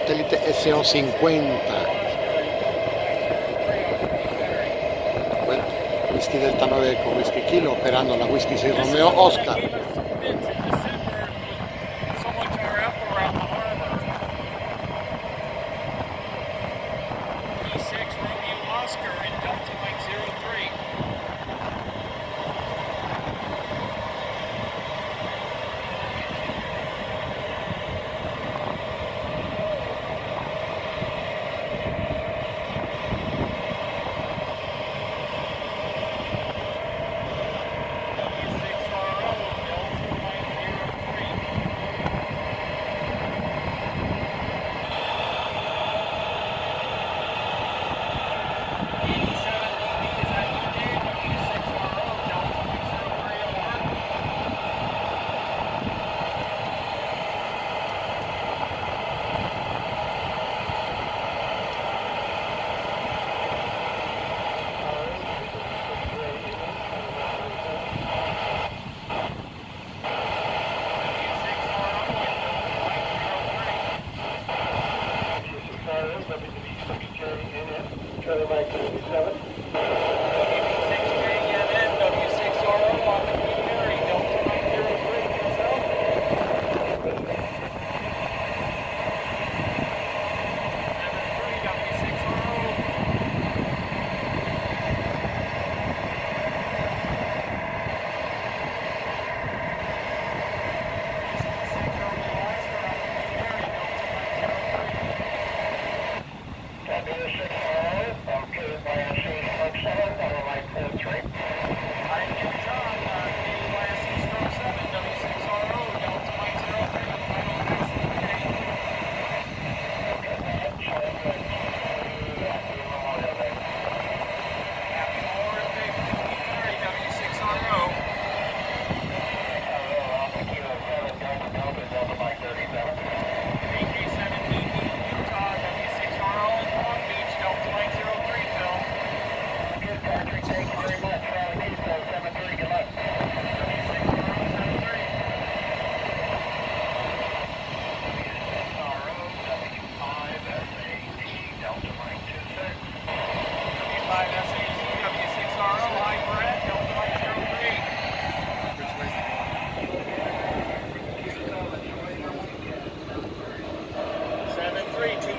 satélite SO50. Bueno, Whisky Delta 9 con Whisky Kilo, operando la Whisky 6 Romeo Oscar.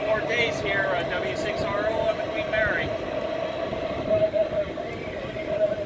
Here, W6RO up at Queen Mary.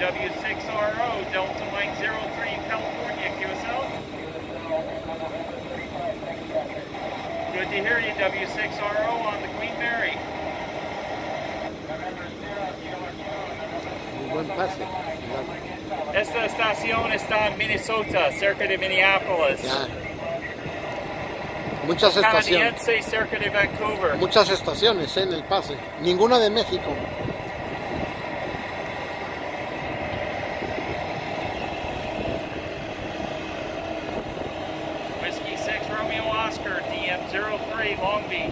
W6RO, Delta Mike 03, California, QSL. Good to hear you, W6RO on the Queen Mary. Muy buen pase. Esta estación está en Minnesota, cerca de Minneapolis. Ya. Muchas estaciones. Canadiense, cerca de Vancouver. Muchas estaciones en el pase. Ninguna de México. Whiskey 6 Romeo Oscar, DM03, Long Beach.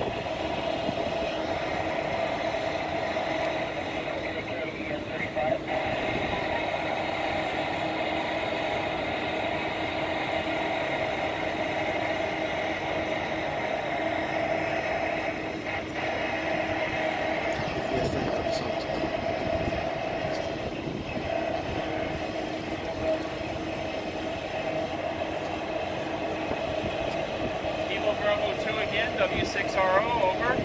Ya está en el horizonte. Kilo Bravo 2 again, W6RO, over.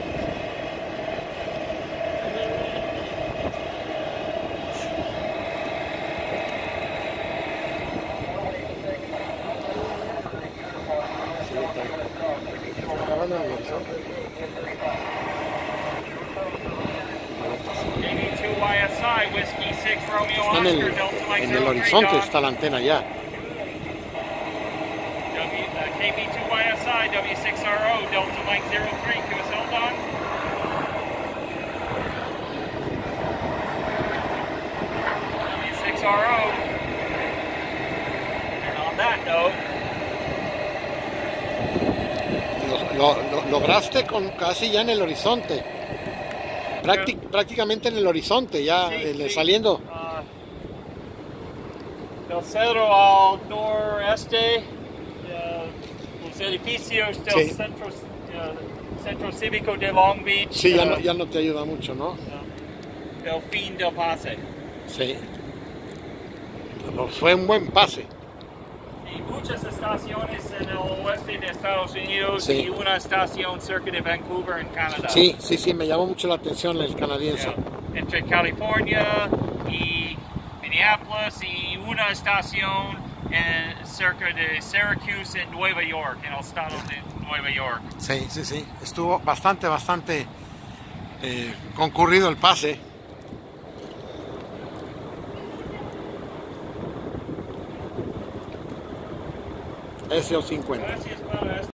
Sí, está. Grabando en el horizonte. KB2YSI, Whiskey 6 Romeo Está Oscar, Delta Mike en el 03, horizonte, Don. está la antena ya. KB2YSI, W6RO, Delta Mike 03, QSL, Don. W6RO. And on that note, Lograste con casi ya en el horizonte. Prácticamente en el horizonte, ya sí. saliendo. Del centro al noreste, los edificios del Sí. centro cívico de Long Beach. Sí, ya no te ayuda mucho, ¿no? El fin del pase. Sí. Pero fue un buen pase. Y muchas estaciones en el oeste de Estados Unidos Sí. y una estación cerca de Vancouver, en Canadá. Sí, me llamó mucho la atención el canadiense. Entre California y Minneapolis y una estación cerca de Syracuse en Nueva York, en el estado de Nueva York. Sí. Estuvo bastante concurrido el pase. SO50. Gracias para